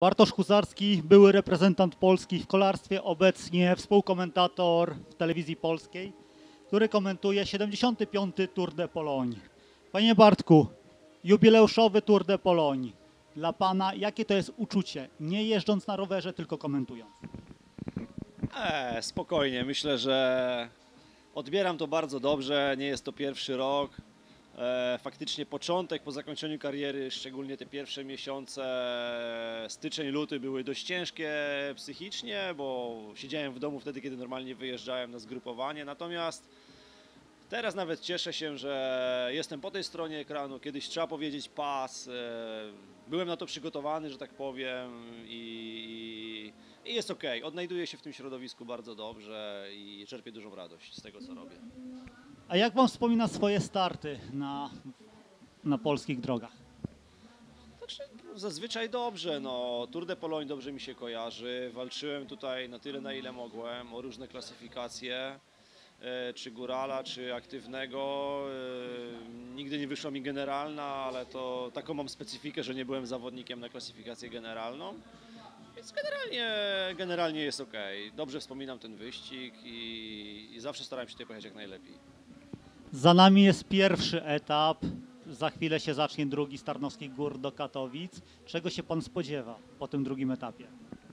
Bartosz Huzarski, były reprezentant Polski w kolarstwie, obecnie współkomentator w telewizji polskiej, który komentuje 75. Tour de Pologne. Panie Bartku, jubileuszowy Tour de Pologne. Dla Pana jakie to jest uczucie, nie jeżdżąc na rowerze, tylko komentując? Spokojnie, myślę, że odbieram to bardzo dobrze, nie jest to pierwszy rok. Faktycznie początek po zakończeniu kariery, szczególnie te pierwsze miesiące, styczeń, luty były dość ciężkie psychicznie, bo siedziałem w domu wtedy, kiedy normalnie wyjeżdżałem na zgrupowanie. Natomiast teraz nawet cieszę się, że jestem po tej stronie ekranu, kiedyś trzeba powiedzieć pas. Byłem na to przygotowany, że tak powiem i jest ok. Odnajduję się w tym środowisku bardzo dobrze i czerpię dużą radość z tego, co robię. A jak Pan wspomina swoje starty na polskich drogach? Także zazwyczaj dobrze, no, Tour de Pologne dobrze mi się kojarzy. Walczyłem tutaj na tyle, na ile mogłem, o różne klasyfikacje, czy górala, czy aktywnego. Nigdy nie wyszła mi generalna, ale to taką mam specyfikę, że nie byłem zawodnikiem na klasyfikację generalną. Więc generalnie jest ok. Dobrze wspominam ten wyścig i zawsze starałem się tutaj pojechać jak najlepiej. Za nami jest pierwszy etap, za chwilę się zacznie drugi z Tarnowskich Gór do Katowic. Czego się Pan spodziewa po tym drugim etapie?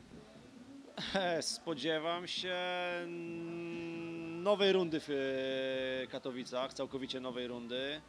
Spodziewam się nowej rundy w Katowicach, całkowicie nowej rundy.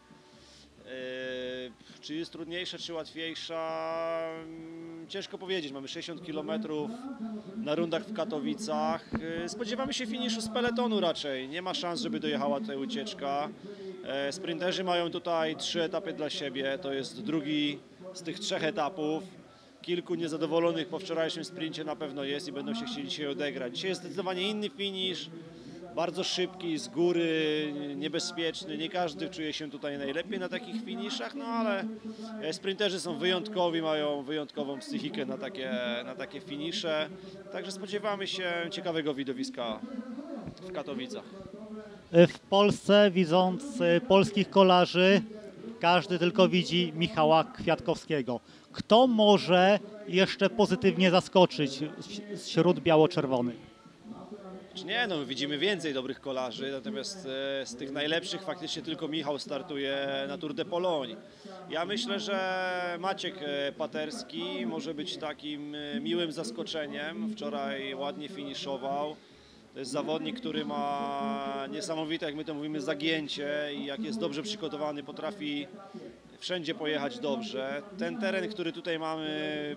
Czy jest trudniejsza, czy łatwiejsza? Ciężko powiedzieć. Mamy 60 km na rundach w Katowicach. Spodziewamy się finiszu z peletonu raczej. Nie ma szans, żeby dojechała tutaj ucieczka. Sprinterzy mają tutaj 3 etapy dla siebie. To jest drugi z tych 3 etapów. Kilku niezadowolonych po wczorajszym sprincie na pewno jest i będą się chcieli dzisiaj odegrać. Dzisiaj jest zdecydowanie inny finisz. Bardzo szybki, z góry, niebezpieczny. Nie każdy czuje się tutaj najlepiej na takich finiszach, no ale sprinterzy są wyjątkowi, mają wyjątkową psychikę na takie finisze. Także spodziewamy się ciekawego widowiska w Katowicach. W Polsce, widząc polskich kolarzy, każdy tylko widzi Michała Kwiatkowskiego. Kto może jeszcze pozytywnie zaskoczyć wśród biało-czerwonych? Nie, no widzimy więcej dobrych kolarzy, natomiast z tych najlepszych faktycznie tylko Michał startuje na Tour de Pologne. Ja myślę, że Maciek Paterski może być takim miłym zaskoczeniem. Wczoraj ładnie finiszował. To jest zawodnik, który ma niesamowite, jak my to mówimy, zagięcie i jak jest dobrze przygotowany, potrafi wszędzie pojechać dobrze. Ten teren, który tutaj mamy,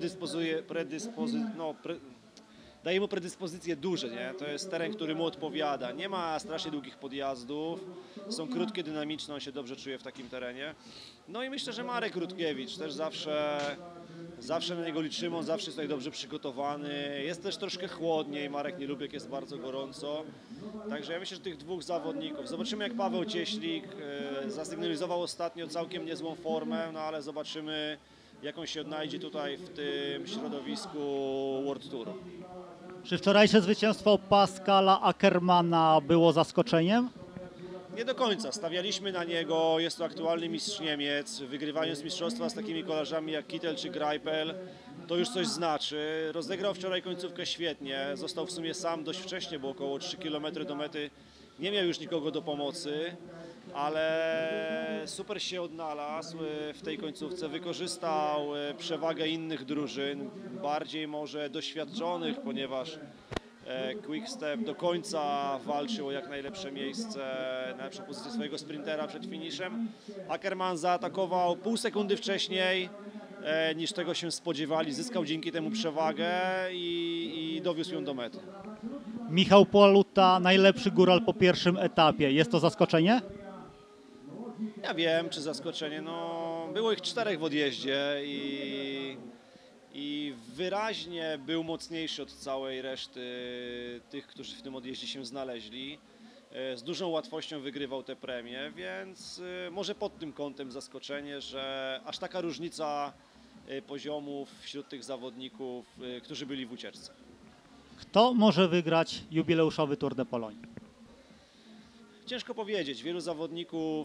daje mu predyspozycje duże, nie? To jest teren, który mu odpowiada. Nie ma strasznie długich podjazdów, są krótkie, dynamiczne, on się dobrze czuje w takim terenie. No i myślę, że Marek Rutkiewicz też zawsze na niego liczymy, on zawsze jest tutaj dobrze przygotowany. Jest też troszkę chłodniej, Marek nie lubi, jak jest bardzo gorąco. Także ja myślę, że tych dwóch zawodników. Zobaczymy, jak Paweł Cieślik zasygnalizował ostatnio całkiem niezłą formę, no ale zobaczymy, jak on się odnajdzie tutaj w tym środowisku World Tour. Czy wczorajsze zwycięstwo Pascala Ackermana było zaskoczeniem? Nie do końca. Stawialiśmy na niego. Jest to aktualny mistrz Niemiec. Wygrywając mistrzostwa z takimi kolarzami jak Kittel czy Greipel, to już coś znaczy. Rozegrał wczoraj końcówkę świetnie. Został w sumie sam dość wcześnie, bo około 3 km do mety. Nie miał już nikogo do pomocy, ale super się odnalazł w tej końcówce. Wykorzystał przewagę innych drużyn, bardziej może doświadczonych, ponieważ Quickstep do końca walczył o jak najlepsze miejsce, najlepszą pozycję swojego sprintera przed finiszem. Ackermann zaatakował pół sekundy wcześniej niż tego się spodziewali, zyskał dzięki temu przewagę i dowiózł ją do mety. Michał Paluta, najlepszy góral po pierwszym etapie. Jest to zaskoczenie? Ja wiem, czy zaskoczenie. No, było ich 4 w odjeździe i wyraźnie był mocniejszy od całej reszty tych, którzy w tym odjeździe się znaleźli. Z dużą łatwością wygrywał te premie, więc może pod tym kątem zaskoczenie, że aż taka różnica poziomów wśród tych zawodników, którzy byli w ucieczce. Kto może wygrać jubileuszowy Tour de Pologne? Ciężko powiedzieć. Wielu zawodników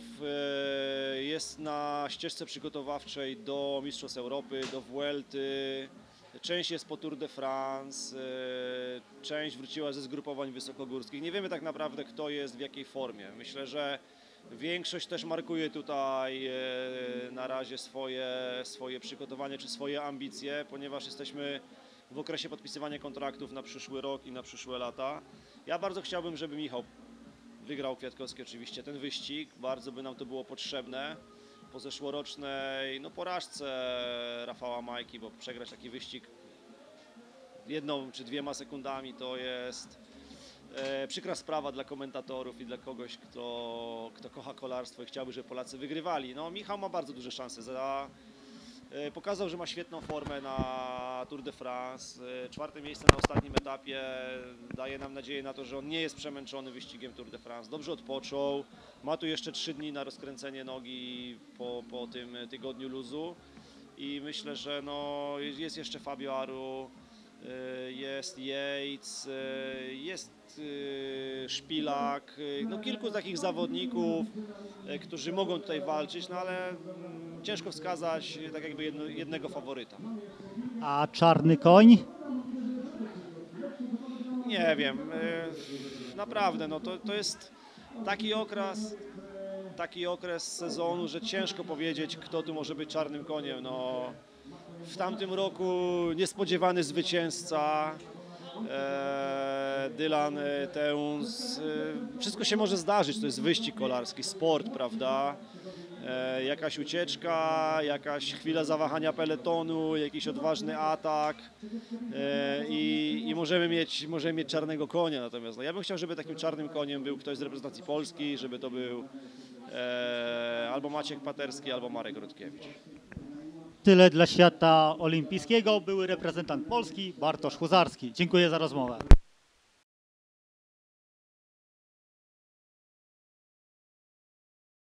jest na ścieżce przygotowawczej do Mistrzostw Europy, do Vuelty. Część jest po Tour de France, część wróciła ze zgrupowań wysokogórskich. Nie wiemy tak naprawdę, kto jest w jakiej formie. Myślę, że większość też markuje tutaj na razie swoje przygotowanie czy swoje ambicje, ponieważ jesteśmy w okresie podpisywania kontraktów na przyszły rok i na przyszłe lata. Ja bardzo chciałbym, żeby Michał wygrał, Kwiatkowski oczywiście, ten wyścig. Bardzo by nam to było potrzebne po zeszłorocznej porażce Rafała Majki, bo przegrać taki wyścig 1 czy 2 sekundami to jest przykra sprawa dla komentatorów i dla kogoś, kto kocha kolarstwo i chciałby, żeby Polacy wygrywali. No, Michał ma bardzo duże szanse. Pokazał, że ma świetną formę na Tour de France. 4. miejsce na ostatnim etapie daje nam nadzieję na to, że on nie jest przemęczony wyścigiem Tour de France. Dobrze odpoczął. Ma tu jeszcze 3 dni na rozkręcenie nogi po tym tygodniu luzu. I myślę, że jest jeszcze Fabio Aru, jest Yates, jest Szpilak, kilku takich zawodników, którzy mogą tutaj walczyć, ale ciężko wskazać tak jakby jednego faworyta. A czarny koń? Nie wiem, naprawdę, to jest taki okres sezonu, że ciężko powiedzieć, kto tu może być czarnym koniem. W tamtym roku niespodziewany zwycięzca, Dylan Teuns. Wszystko się może zdarzyć, to jest wyścig kolarski, sport, prawda? Jakaś ucieczka, jakaś chwila zawahania peletonu, jakiś odważny atak i możemy mieć czarnego konia. Natomiast ja bym chciał, żeby takim czarnym koniem był ktoś z reprezentacji Polski, żeby to był albo Maciek Paterski, albo Marek Rutkiewicz. Tyle dla świata olimpijskiego. Były reprezentant Polski Bartosz Huzarski. Dziękuję za rozmowę.